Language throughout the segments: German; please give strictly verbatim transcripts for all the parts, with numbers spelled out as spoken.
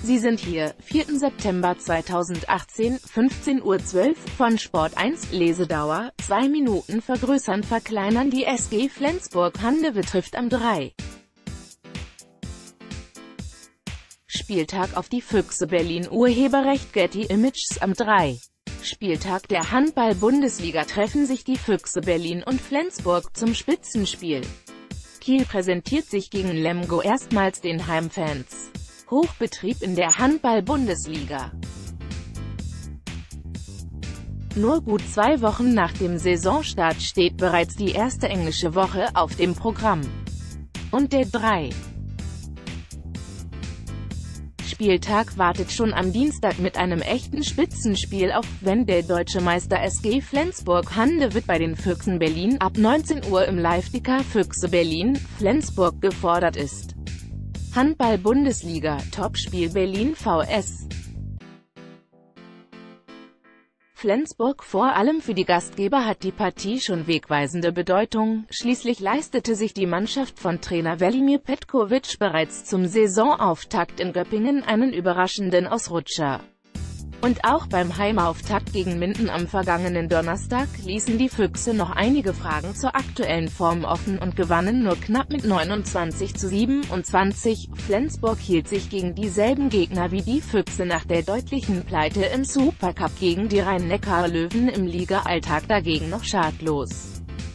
Sie sind hier, vierten September zweitausendachtzehn, fünfzehn Uhr zwölf, von Sport eins, Lesedauer, zwei Minuten vergrößern verkleinern die S G Flensburg-Handewitt trifft am drei. Spieltag auf die Füchse Berlin Urheberrecht Getty Images am drei. Spieltag der Handball-Bundesliga treffen sich die Füchse Berlin und Flensburg zum Spitzenspiel. Kiel präsentiert sich gegen Lemgo erstmals den Heimfans. Hochbetrieb in der Handball-Bundesliga. Nur gut zwei Wochen nach dem Saisonstart steht bereits die erste englische Woche auf dem Programm. Und der drei. Spieltag wartet schon am Dienstag mit einem echten Spitzenspiel auf, wenn der deutsche Meister S G Flensburg-Handewitt bei den Füchsen Berlin ab neunzehn Uhr im Live-Ticker Füchse Berlin, Flensburg gefordert ist. Handball-Bundesliga, Topspiel Berlin vs. Flensburg. Vor allem für die Gastgeber hat die Partie schon wegweisende Bedeutung, schließlich leistete sich die Mannschaft von Trainer Velimir Petkovic bereits zum Saisonauftakt in Göppingen einen überraschenden Ausrutscher. Und auch beim Heimauftakt gegen Minden am vergangenen Donnerstag ließen die Füchse noch einige Fragen zur aktuellen Form offen und gewannen nur knapp mit neunundzwanzig zu siebenundzwanzig. Flensburg hielt sich gegen dieselben Gegner wie die Füchse nach der deutlichen Pleite im Supercup gegen die Rhein-Neckar-Löwen im Liga-Alltag dagegen noch schadlos.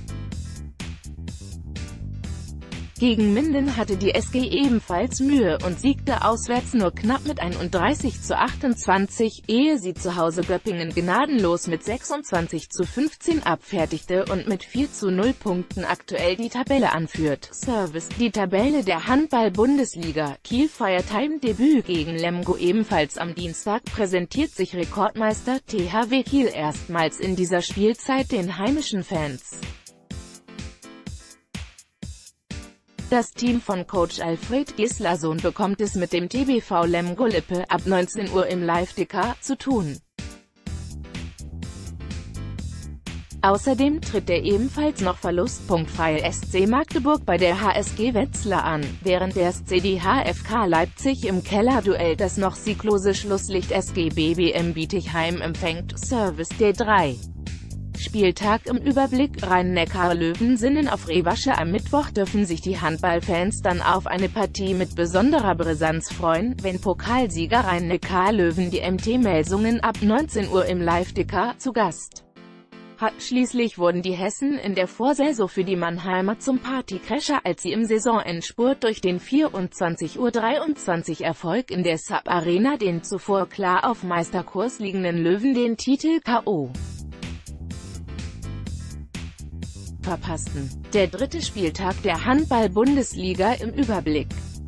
Gegen Minden hatte die S G ebenfalls Mühe und siegte auswärts nur knapp mit einunddreißig zu achtundzwanzig, ehe sie zu Hause Göppingen gnadenlos mit sechsundzwanzig zu fünfzehn abfertigte und mit vier zu null Punkten aktuell die Tabelle anführt. Service: Die Tabelle der Handball-Bundesliga. Kiel feiert Heimdebüt gegen Lemgo. Ebenfalls am Dienstag präsentiert sich Rekordmeister T H W Kiel erstmals in dieser Spielzeit den heimischen Fans. Das Team von Coach Alfred Gislason bekommt es mit dem T B V Lemgo Lippe ab neunzehn Uhr im Live-Ticker zu tun. Außerdem tritt der ebenfalls noch verlustpunktfreie S C Magdeburg bei der H S G Wetzlar an, während der S C D H F K Leipzig im Kellerduell das noch sieglose Schlusslicht S G B B M Bietigheim empfängt. Service: Der drei. Spieltag im Überblick. Rhein-Neckar-Löwen sinnen auf Revanche. Am Mittwoch dürfen sich die Handballfans dann auf eine Partie mit besonderer Brisanz freuen, wenn Pokalsieger Rhein-Neckar-Löwen die M T Melsungen ab neunzehn Uhr im Live-Ticker zu Gast hat. Schließlich wurden die Hessen in der Vorsaison für die Mannheimer zum Partycrasher, als sie im Saisonendspurt durch den vierundzwanzig Uhr dreiundzwanzig Erfolg in der Sub Arena den zuvor klar auf Meisterkurs liegenden Löwen den Titel K O verpassten. Der dritte Spieltag der Handball-Bundesliga im Überblick.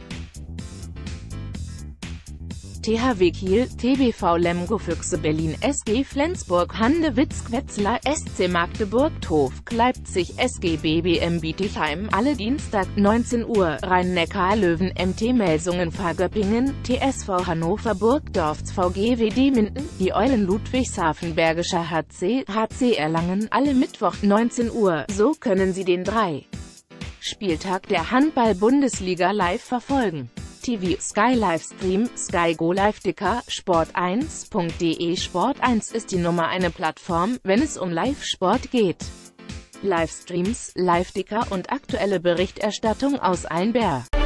T H W Kiel, T B V Lemgo, Füchse Berlin, S G Flensburg, Handewitt, Wetzlar, S C Magdeburg, T O V, Leipzig, S G B B M Bietigheim, alle Dienstag, neunzehn Uhr, Rhein-Neckar-Löwen, M T Melsungen, Göppingen, T S V Hannover Burgdorf, V G W D Minden, die Eulen Ludwigshafen, Bergischer H C, H C Erlangen, alle Mittwoch, neunzehn Uhr, so können Sie den drei. Spieltag der Handball-Bundesliga live verfolgen. T V, Sky Livestream, Sky Go Live-Ticker, Sport eins punkt de. Sport eins ist die Nummer eine Plattform, wenn es um Live-Sport geht. Livestreams, Live-Ticker und aktuelle Berichterstattung aus Einber.